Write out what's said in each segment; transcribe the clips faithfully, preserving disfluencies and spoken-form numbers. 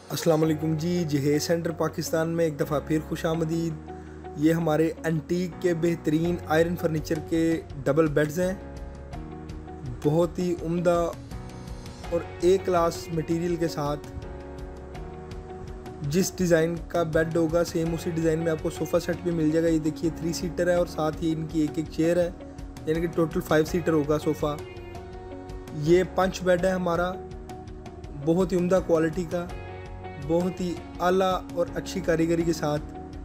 अस्सलाम वालेकुम जी। जहेज़ सेंटर पाकिस्तान में एक दफ़ा फिर खुश आमदीद। ये हमारे एंटीक के बेहतरीन आयरन फर्नीचर के डबल बेड्स हैं, बहुत ही उम्दा और ए क्लास मटेरियल के साथ। जिस डिज़ाइन का बेड होगा सेम उसी डिज़ाइन में आपको सोफ़ा सेट भी मिल जाएगा। ये देखिए थ्री सीटर है और साथ ही इनकी एक एक चेयर है, यानी कि टोटल फाइव सीटर होगा सोफ़ा। ये पंच बेड है हमारा, बहुत ही उम्दा क्वालिटी का, बहुत ही आला और अच्छी कारीगरी के साथ।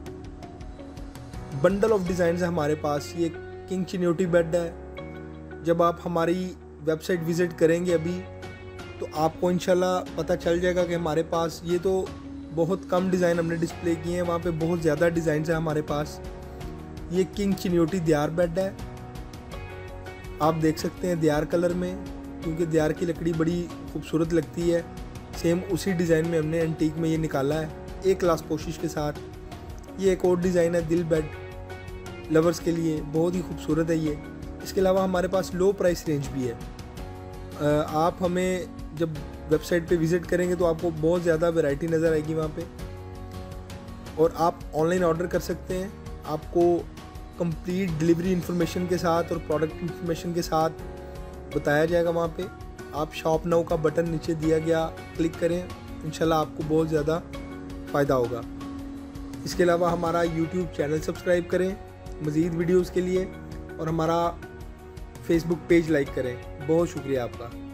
बंडल ऑफ डिज़ाइन है हमारे पास। ये किंग चिन्योटी बेड है। जब आप हमारी वेबसाइट विज़िट करेंगे अभी तो आपको इंशाल्लाह पता चल जाएगा कि हमारे पास ये तो बहुत कम डिज़ाइन हमने डिस्प्ले किए हैं, वहाँ पे बहुत ज़्यादा डिज़ाइन है हमारे पास। ये किंग चिन्योटी दियार बेड है, आप देख सकते हैं दियार कलर में, क्योंकि दियार की लकड़ी बड़ी खूबसूरत लगती है। सेम उसी डिज़ाइन में हमने एंटीक में ये निकाला है, एक क्लास कोशिश के साथ। ये एक और डिज़ाइन है दिल बेड लवर्स के लिए, बहुत ही खूबसूरत है ये। इसके अलावा हमारे पास लो प्राइस रेंज भी है। आप हमें जब वेबसाइट पे विज़िट करेंगे तो आपको बहुत ज़्यादा वैरायटी नज़र आएगी वहाँ पे, और आप ऑनलाइन ऑर्डर कर सकते हैं। आपको कंप्लीट डिलीवरी इन्फॉर्मेशन के साथ और प्रोडक्ट इन्फॉर्मेशन के साथ बताया जाएगा वहाँ पे। आप शॉप नाउ का बटन नीचे दिया गया क्लिक करें, इंशाल्लाह आपको बहुत ज़्यादा फ़ायदा होगा। इसके अलावा हमारा यूट्यूब चैनल सब्सक्राइब करें मज़ीद वीडियोज़ के लिए, और हमारा फेसबुक पेज लाइक करें। बहुत शुक्रिया आपका।